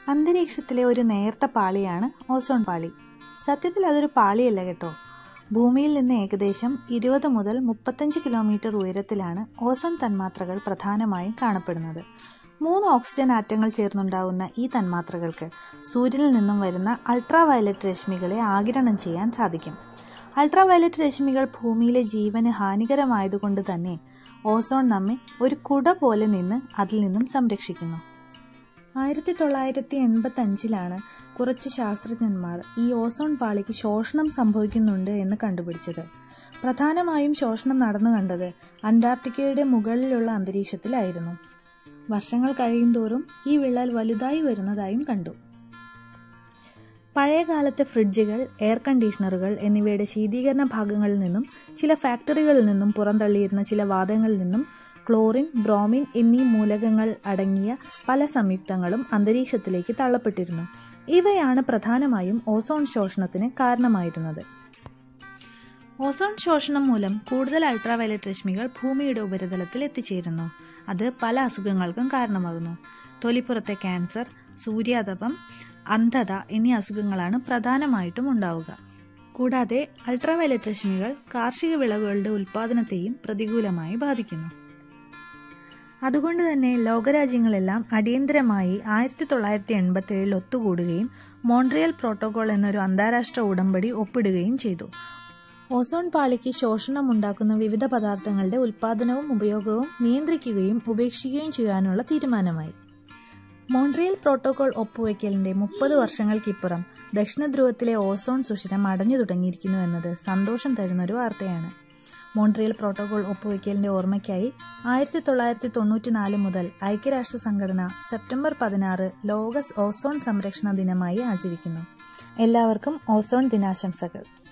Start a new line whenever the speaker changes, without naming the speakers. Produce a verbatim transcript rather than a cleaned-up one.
അന്തരീക്ഷത്തിലെ ഒരു നേർത്ത പാളിയാണ് ഓസോൺ പാളി. സത്യത്തിൽ അതൊരു പാളിയല്ല കേട്ടോ. ഭൂമിയിൽ നിന്ന് ഏകദേശം ഇരുപത് മുതൽ മുപ്പത്തഞ്ച് കിലോമീറ്റർ ഉയരത്തിലാണ് ഓസോൺ തന്മാത്രകൾ പ്രധാനമായും കാണപ്പെടുന്നത്. മൂന്ന് ഓക്സിജൻ ആറ്റങ്ങൾ ചേർന്നുണ്ടാകുന്ന ഈ തന്മാത്രകൾക്ക് സൂര്യനിൽ നിന്നും വരുന്ന അൾട്രാ വയലറ്റ് രശ്മികളെ ആഗിരണം ചെയ്യാൻ സാധിക്കും. അൾട്രാ വയലറ്റ് രശ്മികൾ ഭൂമിയിലെ ജീവന് ഹാനികരമായതുകൊണ്ട് തന്നെ ഓസോൺ നമ്മെ ഒരു കുട പോലെ നിന്ന് അതിൽ നിന്നും സംരക്ഷിക്കുന്നു. ആയിരത്തി തൊള്ളായിരത്തി എൺപത്തി അഞ്ചിലാണ് കുറച്ച് ശാസ്ത്രജ്ഞന്മാർ ഈ ഓസോൺ പാളിക്ക് ശോഷണം സംഭവിക്കുന്നുണ്ട് എന്ന് കണ്ടുപിടിച്ചത്. പ്രധാനമായും ശോഷണം നടന്നു കണ്ടത് അന്റാർട്ടിക്കയുടെ മുകളിലുള്ള അന്തരീക്ഷത്തിലായിരുന്നു. വർഷങ്ങൾ കഴിയുന്തോറും ഈ വിള്ളൽ വലുതായി വരുന്നതായും കണ്ടു. പഴയകാലത്തെ ഫ്രിഡ്ജുകൾ, എയർ കണ്ടീഷണറുകൾ എന്നിവയുടെ ശീതീകരണ ഭാഗങ്ങളിൽ നിന്നും ചില ഫാക്ടറികളിൽ നിന്നും പുറന്തള്ളിയിരുന്ന ചില വാതകങ്ങളിൽ നിന്നും ക്ലോറിൻ, ബ്രോമിൻ എന്നീ മൂലകങ്ങൾ അടങ്ങിയ പല സംയുക്തങ്ങളും അന്തരീക്ഷത്തിലേക്ക് തള്ളപ്പെട്ടിരുന്നു. ഇവയാണ് പ്രധാനമായും ഓസോൺ ശോഷണത്തിന് കാരണമായിരുന്നത്. ഓസോൺ ശോഷണം മൂലം കൂടുതൽ അൾട്രാവയലറ്റ് രശ്മികൾ ഭൂമിയുടെ ഉപരിതലത്തിൽ എത്തിച്ചേരുന്നു. അത് പല അസുഖങ്ങൾക്കും കാരണമാകുന്നു. തൊലിപ്പുറത്തെ ക്യാൻസർ, സൂര്യാതപം, അന്ധത എന്നീ അസുഖങ്ങളാണ് പ്രധാനമായിട്ടും ഉണ്ടാവുക. കൂടാതെ അൾട്രാവയലറ്റ് രശ്മികൾ കാർഷിക വിളകളുടെ ഉൽപ്പാദനത്തെയും പ്രതികൂലമായി ബാധിക്കുന്നു. അതുകൊണ്ട് തന്നെ ലോകരാജ്യങ്ങളെല്ലാം അടിയന്തരമായി ആയിരത്തി തൊള്ളായിരത്തി എൺപത്തി ഏഴിൽ ഒത്തുകൂടുകയും മോൺട്രിയൽ പ്രോട്ടോകോൾ എന്നൊരു അന്താരാഷ്ട്ര ഉടമ്പടി ഒപ്പിടുകയും ചെയ്തു. ഓസോൺ പാളിക്ക് ശോഷണം ഉണ്ടാക്കുന്ന വിവിധ പദാർത്ഥങ്ങളുടെ ഉൽപ്പാദനവും ഉപയോഗവും നിയന്ത്രിക്കുകയും ഉപേക്ഷിക്കുകയും ചെയ്യാനുള്ള തീരുമാനമായി. മോൺട്രിയൽ പ്രോട്ടോകോൾ ഒപ്പുവയ്ക്കലിന്റെ മുപ്പത് വർഷങ്ങൾക്കിപ്പുറം ദക്ഷിണ ധ്രുവത്തിലെ ഓസോൺ സുഷിരം അടഞ്ഞു തുടങ്ങിയിരിക്കുന്നു എന്നത് സന്തോഷം തരുന്നൊരു വാർത്തയാണ്. മോൺട്രിയൽ പ്രോട്ടോകോൾ ഒപ്പുവയ്ക്കലിന്റെ ഓർമ്മയ്ക്കായി ആയിരത്തി തൊള്ളായിരത്തി തൊണ്ണൂറ്റി നാല് മുതൽ ഐക്യരാഷ്ട്ര സംഘടന സെപ്റ്റംബർ പതിനാറ് ലോക ഓസോൺ സംരക്ഷണ ദിനമായി ആചരിക്കുന്നു. എല്ലാവർക്കും ഓസോൺ ദിനാശംസകൾ.